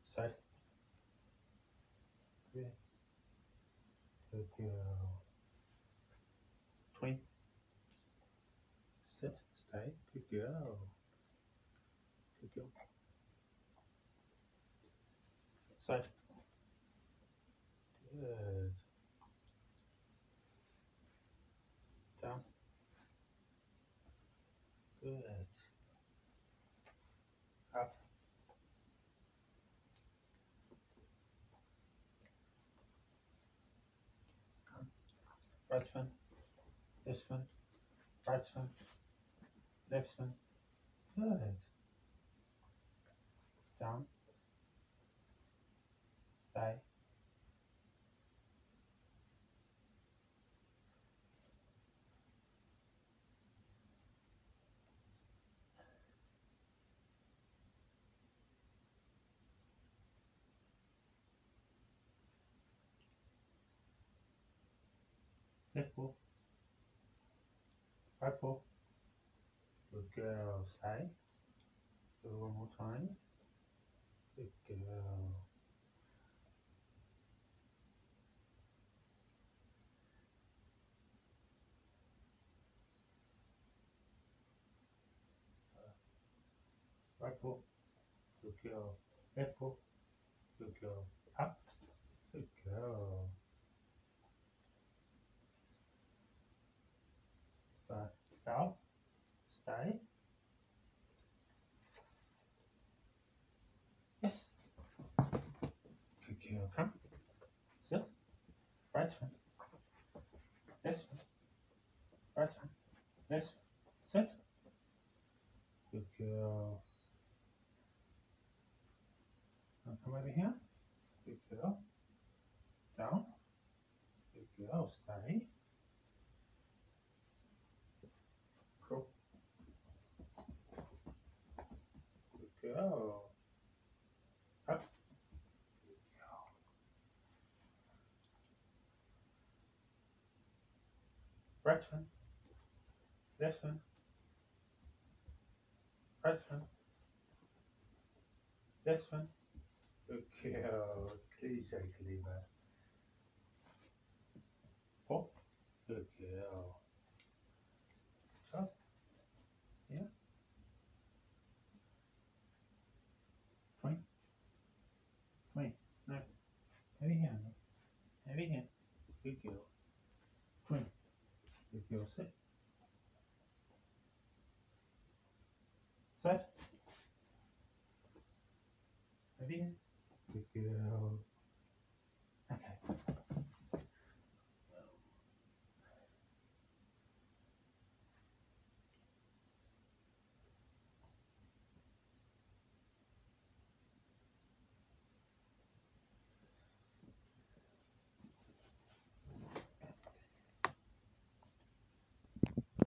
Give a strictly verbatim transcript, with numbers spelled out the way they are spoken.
Side. Good. Good girl. Twin. Sit. Stay. Good girl. Good girl. Side. Good. Down. Good. Up. Come. Right spin. Left spin. Right spin. Left spin. Good. Down. Stay. Left ball. Right ball. Good girl. Stay. Do it one more time. Good girl. Right ball. Good girl. Left ball. Good girl. Up. Good girl. Back. Down. Stay. Yes. Good girl. Come. Sit. Right spin. Left spin. Right spin. Left spin. Sit. Good girl. Now come over here. Good girl. Down. Good girl. Stay. Cool. Good girl. Up. Good girl. Right spin. Left spin. Right spin. Left spin. Good girl. Cliche cleaver. Pop. Good girl. Top. Yeah. Twin. Twin. No. Heavy hand. Heavy hand. Good girl. Twin. Good girl. Sit. Set. Heavy hand. Good girl. Okay.